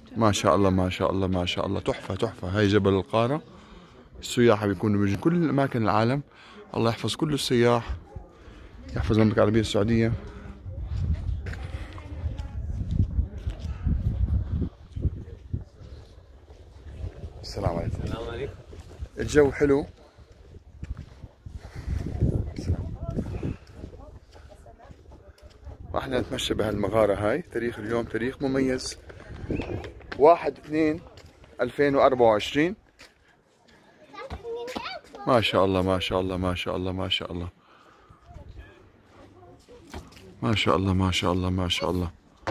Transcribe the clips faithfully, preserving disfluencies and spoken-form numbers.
ما شاء الله ما شاء الله ما شاء الله، تحفة تحفة. هاي جبل القارة، السياح بيكونوا من كل أماكن العالم. الله يحفظ كل السياح، يحفظ المملكة العربية السعودية. السلام عليكم. السلام عليكم. الجو حلو. راح نتمشى بهالمغارة هاي. تاريخ اليوم تاريخ مميز، واحد اثنين ألفين وأربعة وعشرين. ما شاء الله ما شاء الله ما شاء الله ما شاء الله ما شاء الله ما شاء الله ما شاء الله.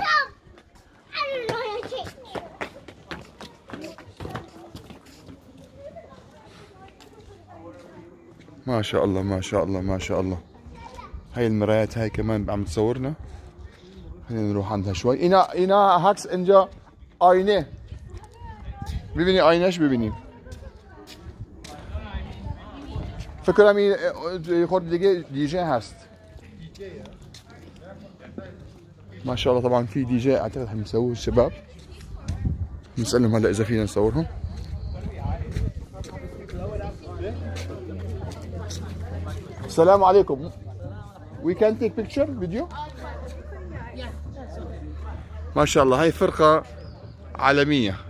ما شاء الله ما شاء الله ما شاء الله. هاي المرايات هاي كمان عم تصورنا. خلينا نروح عندها شوي. اینا اینا هاكس اینجا آینه. ببینی آینهش ببینیم. فکر کنم این خورد دیگه دی جی هست. ما شاء الله. طبعا في دي جي اعتقد حنسووه الشباب. نسألهم هلا اذا فينا نصورهم. السلام عليكم. We can take picture video. ما شاء الله. هاي فرقة عالمية.